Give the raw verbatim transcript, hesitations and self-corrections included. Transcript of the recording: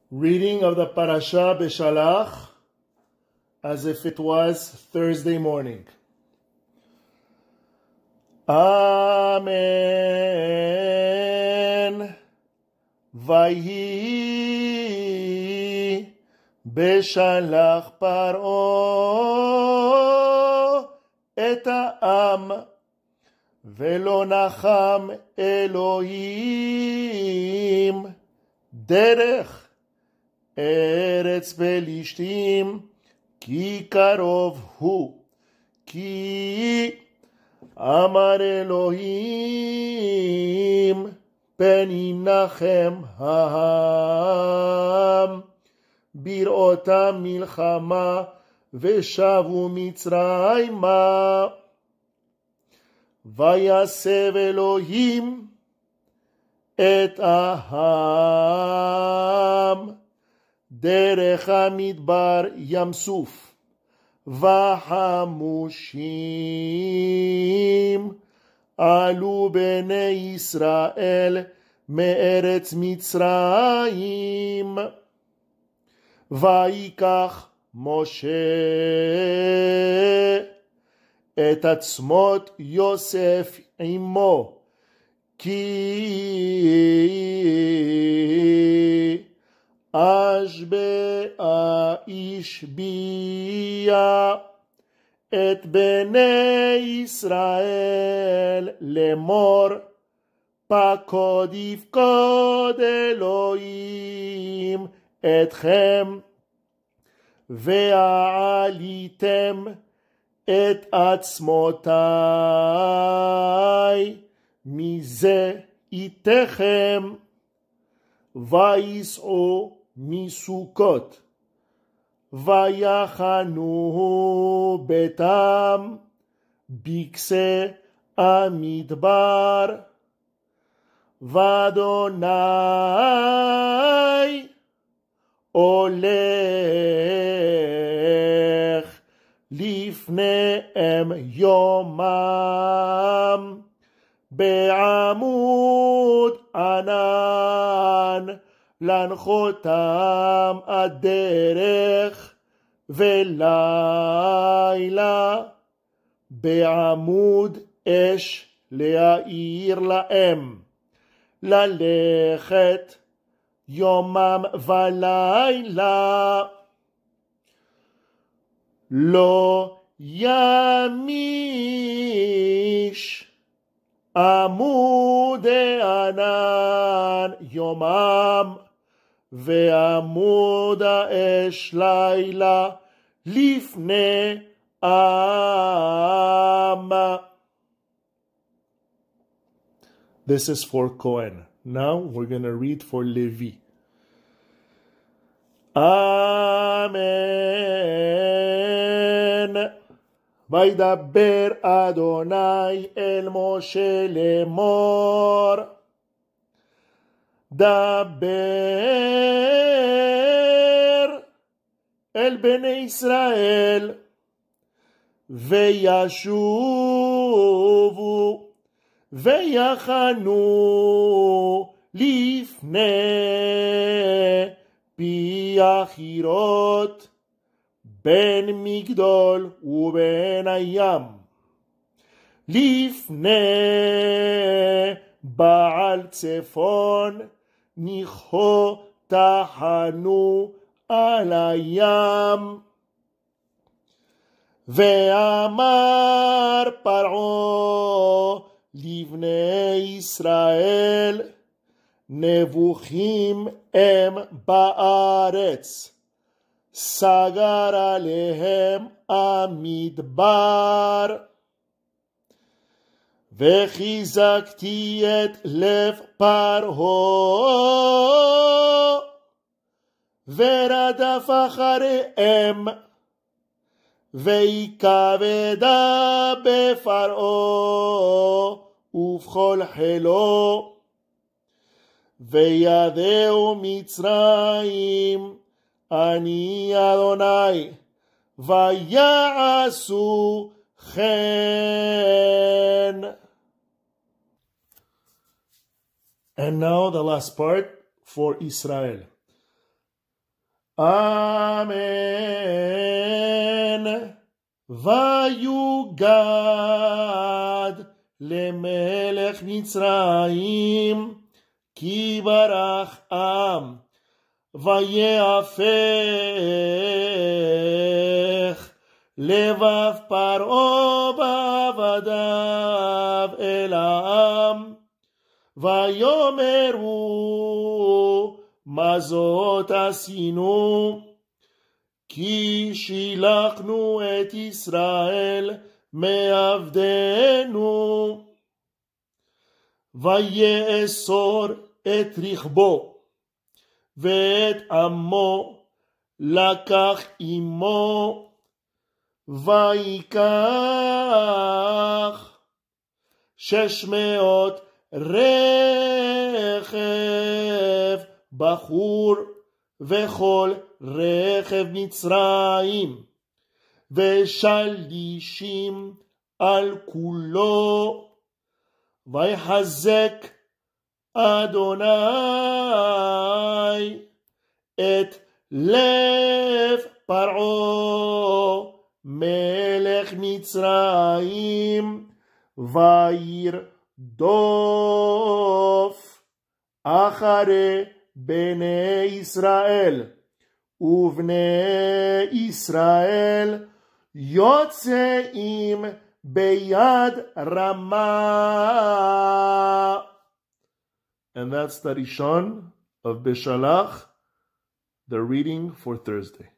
Reading of the Parasha Beshalach as if it was Thursday morning. Amen. Vayhi Beshalach Paro et ha'am velo nacham Elohim derech Eretz Pelishtim ki karov hu ki amar Elohim peninachem ha'am bir'otam milchama veshavu mitzrayma vayasev Elohim et aham derech hamidbar yamsuf vahamushim alu bnei Yisrael me'eretz Mitzrayim vayikach Moshe et atzmot Yosef imo ki Ashbe ishbia et bnei Yisrael lemor pakod yifkod Elohim etchem ve'alitem et atzmotai mize itechem vayis'u misukot vayachanu betam bikse amidbar vadonai olech lifneem yomam be'amud anan להנחותם הדרך ולילה בעמוד אש להאיר להם ללכת יומם ולילה לא ימיש עמוד הענן יומם ועמוד האש לילה לפני עם. This is for Cohen. Now we're going to read for Levi. Amen. וידבר אדוני אל משה לאמור דבר אל בני ישראל וישובו ויחנו לפני פי החירות בין מגדול ובין הים לפני בעל צפון ניחו תחנו על הים ואמר פרעה לבני ישראל נבוכים הם בארץ סגר עליהם המדבר וחיזקתי את לב פרעה ורדף אחריהם ויקבדה בפרעה ובכל חילו וידעו מצרים אני אדוני ויעשו כן. And now the last part for Israel. Amen. ויוגד למלך מצרים כי ברח עם ויהפך לבב פרעה בעבדיו אל העם ויאמרו מה זאת עשינו כי שילחנו את ישראל מעבדנו ויאסור את רכבו ואת עמו לקח עמו ויקח שש מאות רכב בחור וכל רכב מצרים ושלישים על כולו ויחזק אדוני את לב פרעה מלך מצרים וירדוף אחרי בני ישראל ובני ישראל יוצאים ביד רמה. And that's the Rishon of Beshalach, the reading for Thursday.